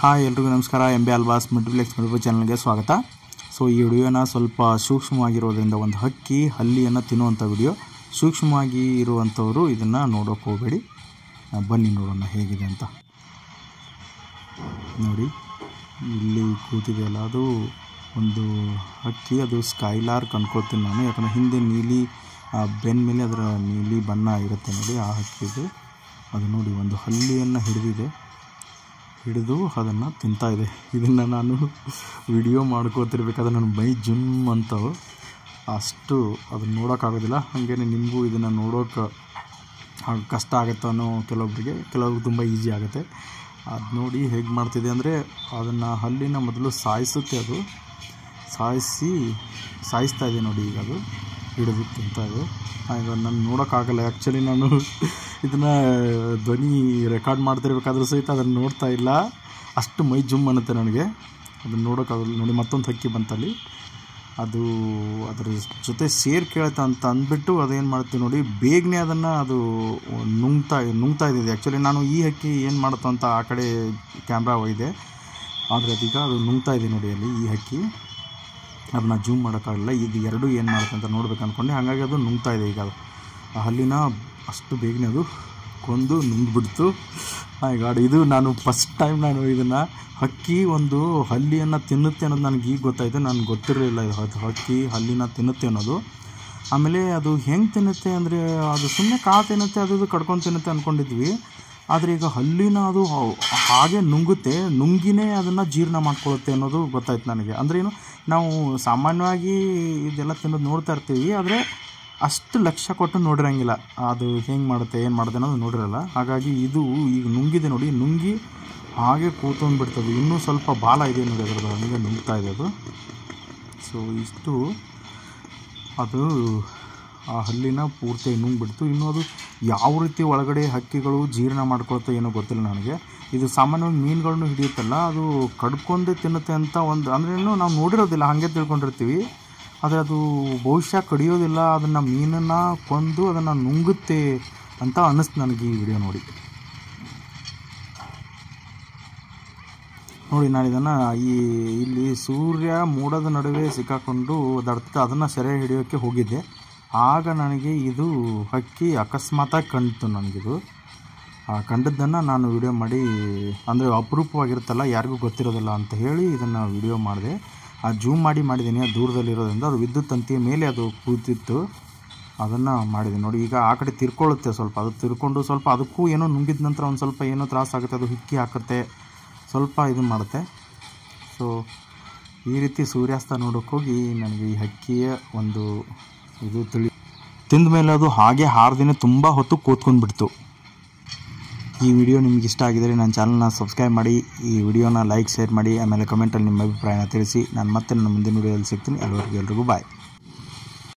Hi ಎಲ್ರಿಗೂ ನಮಸ್ಕಾರ. M B ಆಲ್ಬಾಸ್ ಮಲ್ಟಿಪ್ಲೆಕ್ಸ್ ಯೂಟ್ಯೂಬ್ ಚಾನಲ್ಗೆ ಸ್ವಾಗತ. ಸೊ ಈ ವಿಡಿಯೋನ ಸ್ವಲ್ಪ ಸೂಕ್ಷ್ಮವಾಗಿರೋದ್ರಿಂದ ಒಂದು ಹಕ್ಕಿ ಹಲ್ಲಿಯನ್ನು ತಿನ್ನುವಂಥ ವಿಡಿಯೋ. ಸೂಕ್ಷ್ಮವಾಗಿ ಇರುವಂಥವರು ಇದನ್ನು ನೋಡೋಕೆ ಹೋಗಬೇಡಿ. ಬನ್ನಿ ನೋಡೋಣ ಹೇಗಿದೆ ಅಂತ. ನೋಡಿ ಇಲ್ಲಿ ಕೂತಿದೆಯಲ್ಲ, ಅದು ಒಂದು ಹಕ್ಕಿ. ಅದು ಸ್ಕೈಲಾರ್ಕ್ ಅನ್ಕೋತೀನಿ ನಾನು, ಯಾಕಂದರೆ ಹಿಂದೆ ನೀಲಿ ಬೆನ್ನ ಮೇಲೆ ಅದರ ನೀಲಿ ಬಣ್ಣ ಇರುತ್ತೆ ನೋಡಿ, ಆ ಹಕ್ಕಿದು. ಅದು ನೋಡಿ ಒಂದು ಹಲ್ಲಿಯನ್ನು ಹಿಡಿದು ಅದನ್ನು ತಿಂತಾಯಿದೆ. ಇದನ್ನು ನಾನು ವಿಡಿಯೋ ಮಾಡ್ಕೋತಿರ್ಬೇಕಾದ್ರೆ ನನ್ನ ಮೈ ಜುಮ್ ಅಂತವು, ಅಷ್ಟು ಅದನ್ನು ನೋಡೋಕ್ಕಾಗೋದಿಲ್ಲ. ಹಾಗೇ ನಿಮಗೂ ಇದನ್ನು ನೋಡೋಕೆ ಕಷ್ಟ ಆಗುತ್ತೆ ಅನ್ನೋ ಕೆಲವ್ರಿಗೆ ತುಂಬ ಈಸಿ ಆಗುತ್ತೆ. ಅದು ನೋಡಿ ಹೇಗೆ ಮಾಡ್ತಿದೆ ಅಂದರೆ, ಅದನ್ನು ಹಲ್ಲಿನ ಮೊದಲು ಸಾಯಿಸುತ್ತೆ. ಅದು ಸಾಯಿಸ್ತಾ ಇದೆ ನೋಡಿ. ಈಗ ಅದು ಹಿಡಿದು ತಿಂತಾಯಿದೆ. ಈಗ ನಾನು ನೋಡೋಕ್ಕಾಗಲ್ಲ. ಆ್ಯಕ್ಚುಲಿ ನಾನು ಇದನ್ನು ಧ್ವನಿ ರೆಕಾರ್ಡ್ ಮಾಡ್ತಿರ್ಬೇಕಾದ್ರೂ ಸಹಿತ ಅದನ್ನು ನೋಡ್ತಾ ಇಲ್ಲ, ಅಷ್ಟು ಮೈ ಜುಮ್ ಅನ್ನುತ್ತೆ ನನಗೆ. ಅದನ್ನು ನೋಡೋಕ್ಕಾಗಲ್ಲ ನೋಡಿ. ಮತ್ತೊಂದು ಹಕ್ಕಿ ಬಂತಲ್ಲಿ, ಅದು ಅದರ ಜೊತೆ ಸೇರಿ ಕೇಳುತ್ತೆ ಅಂತ ಅಂದ್ಬಿಟ್ಟು ಅದೇನು ಮಾಡ್ತೀವಿ ನೋಡಿ, ಬೇಗನೆ ಅದನ್ನು ಅದು ನುಂಗ್ತಾ ಇದೆ. ಆ್ಯಕ್ಚುಲಿ ನಾನು ಈ ಹಕ್ಕಿ ಏನು ಮಾಡುತ್ತೋ ಅಂತ ಆ ಕಡೆ ಕ್ಯಾಮ್ರಾ ಒಯ್ದೆ, ಆದರೆ ಅದೀಗ ಅದು ನುಂಗ್ತಾ ಇದೆ ನೋಡಿ ಅಲ್ಲಿ. ಈ ಹಕ್ಕಿ ಅದನ್ನ ಜೂಮ್ ಮಾಡೋಕ್ಕಾಗಲ್ಲ. ಇದು ಎರಡು ಏನು ಮಾಡುತ್ತೆ ಅಂತ ನೋಡ್ಬೇಕು ಅಂದ್ಕೊಂಡೆ, ಹಾಗಾಗಿ ಅದು ನುಂಗ್ತಾ ಇದೆ. ಈಗ ಅದು ಆ ಹಲ್ಲಿನ ಅಷ್ಟು ಬೇಗನೆ ಅದು ಕೊಂದು ನುಂಗ್ಬಿಡ್ತು. ಗಾಡ್, ಇದು ನಾನು ಫಸ್ಟ್ ಟೈಮ್ ನಾನು ಇದನ್ನು ಹಕ್ಕಿ ಒಂದು ಹಲ್ಲಿಯನ್ನು ತಿನ್ನುತ್ತೆ ಅನ್ನೋದು ನನಗೆ ಈಗ ಗೊತ್ತಾಯಿತು. ನನಗೆ ಗೊತ್ತಿರಲಿಲ್ಲ ಇದು ಹಕ್ಕಿ ಹಲ್ಲಿನ ತಿನ್ನುತ್ತೆ ಅನ್ನೋದು. ಆಮೇಲೆ ಅದು ಹೆಂಗೆ ತಿನ್ನುತ್ತೆ ಅಂದರೆ, ಅದು ಸುಮ್ಮನೆ ಕಾಳು ತಿನ್ನುತ್ತೆ, ಅದು ಕಡ್ಕೊಂಡು ತಿನ್ನುತ್ತೆ ಅಂದ್ಕೊಂಡಿದ್ವಿ. ಆದರೆ ಈಗ ಹಲ್ಲಿನ ಅದು ಹಾಗೆ ನುಂಗಿನೇ ಅದನ್ನು ಜೀರ್ಣ ಮಾಡ್ಕೊಳ್ಳುತ್ತೆ ಅನ್ನೋದು ಗೊತ್ತಾಯ್ತು ನನಗೆ. ಅಂದರೆ ಏನು, ನಾವು ಸಾಮಾನ್ಯವಾಗಿ ಇದೆಲ್ಲ ತಿನ್ನೋದು ನೋಡ್ತಾ ಇರ್ತೀವಿ, ಆದರೆ ಅಷ್ಟು ಲಕ್ಷ್ಯ ಕೊಟ್ಟು ನೋಡಿರೋಂಗಿಲ್ಲ. ಅದು ಹೆಂಗೆ ಮಾಡುತ್ತೆ ಏನು ಮಾಡುತ್ತೆ ಅನ್ನೋದು ನೋಡಿರಲ್ಲ. ಹಾಗಾಗಿ ಇದು ಈಗ ನುಂಗಿದೆ ನೋಡಿ, ನುಂಗಿ ಹಾಗೆ ಕೂತ್ಕೊಂಡ್ಬಿಡ್ತದೆ. ಇನ್ನೂ ಸ್ವಲ್ಪ ಬಾಲ ಇದೆ ನೋಡಿ ಅದರದ್ದು, ಹಂಗೆ ನುಂಗ್ತಾ ಇದೆ ಅದು. ಸೊ ಇಷ್ಟು ಅದು ಆ ಹಲ್ಲಿನ ಪೂರ್ತಿ ನುಂಗ್ಬಿಡ್ತು. ಇನ್ನೂ ಅದು ಯಾವ ರೀತಿ ಒಳಗಡೆ ಹಕ್ಕಿಗಳು ಜೀರ್ಣ ಮಾಡ್ಕೊಳ್ತೋ ಏನೋ ಗೊತ್ತಿಲ್ಲ ನನಗೆ. ಇದು ಸಾಮಾನ್ಯವಾಗಿ ಮೀನುಗಳನ್ನು ಹಿಡಿಯುತ್ತಲ್ಲ, ಅದು ಕಡ್ಕೊಂಡೇ ತಿನ್ನುತ್ತೆ ಅಂತ ಒಂದು, ಅಂದ್ರೇನು ನಾವು ನೋಡಿರೋದಿಲ್ಲ, ಹಾಗೆ ತಿಳ್ಕೊಂಡಿರ್ತೀವಿ. ಆದರೆ ಅದು ಬಹುಶಃ ಕಡಿಯೋದಿಲ್ಲ, ಅದನ್ನು ಮೀನನ್ನು ಕೊಂದು ಅದನ್ನು ನುಂಗುತ್ತೆ ಅಂತ ಅನ್ನಿಸ್ತು ನನಗೆ ಈ ವಿಡಿಯೋ ನೋಡಿ. ನಾನು ಇದನ್ನು ಇಲ್ಲಿ ಸೂರ್ಯ ಮೋಡದ ನಡುವೆ ಸಿಕ್ಕಾಕೊಂಡು ಓದಾಡ್ತಿದ್ದೆ, ಅದನ್ನು ಸೆರೆ ಹಿಡಿಯೋಕ್ಕೆ ಹೋಗಿದ್ದೆ. ಆಗ ನನಗೆ ಇದು ಹಕ್ಕಿ ಅಕಸ್ಮಾತಾಗಿ ಕಂಡಿತು. ನನಗಿದು ಕಂಡದ್ದನ್ನು ನಾನು ವಿಡಿಯೋ ಮಾಡಿ, ಅಂದರೆ ಅಪರೂಪವಾಗಿರುತ್ತಲ್ಲ, ಯಾರಿಗೂ ಗೊತ್ತಿರೋದಿಲ್ಲ ಅಂತ ಹೇಳಿ ಇದನ್ನು ವಿಡಿಯೋ ಮಾಡಿದೆ. ಜೂಮ್ ಮಾಡಿದ್ದೀನಿ, ಅದು ದೂರದಲ್ಲಿರೋದ್ರಿಂದ. ಅದು ವಿದ್ಯುತ್ ತಂತಿಯ ಮೇಲೆ ಅದು ಕೂತಿತ್ತು, ಅದನ್ನು ಮಾಡಿದೆ ನೋಡಿ. ಈಗ ಆ ಕಡೆ ತಿರ್ಕೊಳ್ಳುತ್ತೆ ಸ್ವಲ್ಪ, ಅದು ತಿರ್ಕೊಂಡು ಸ್ವಲ್ಪ ಅದಕ್ಕೂ ಏನೋ ನುಂಗಿದ ನಂತರ ಒಂದು ಸ್ವಲ್ಪ ಏನೋ ತ್ರಾಸಾಗುತ್ತೆ, ಅದು ಹಿಕ್ಕಿ ಹಾಕುತ್ತೆ, ಸ್ವಲ್ಪ ಇದು ಮಾಡುತ್ತೆ. ಸೊ ಈ ರೀತಿ ಸೂರ್ಯಾಸ್ತ ನೋಡೋಕೆ ಹೋಗಿ ನನಗೆ ಈ ಹಕ್ಕಿಯ ಒಂದು ಇದು ತಿಂದ ಮೇಲೆ ಅದು ಹಾಗೆ ಹಾರದೇನೆ ತುಂಬ ಹೊತ್ತು ಕೂತ್ಕೊಂಡ್ಬಿಡ್ತು. ಈ ವಿಡಿಯೋ ನಿಮ್ಗೆ ಇಷ್ಟ ಆಗಿದರೆ ನನ್ನ ಚಾನಲ್ನ ಸಬ್ಸ್ಕ್ರೈಬ್ ಮಾಡಿ, ಈ ವಿಡಿಯೋನ ಲೈಕ್ ಶೇರ್ ಮಾಡಿ, ಆಮೇಲೆ ಕಮೆಂಟಲ್ಲಿ ನಿಮ್ಮ ಅಭಿಪ್ರಾಯನ ತಿಳಿಸಿ. ನಾನು ಮತ್ತೆ ನನ್ನ ಮುಂದಿನ ವಿಡಿಯೋದಲ್ಲಿ ಸಿಗ್ತೀನಿ. ಎಲ್ರಿಗೂ ಬಾಯ್.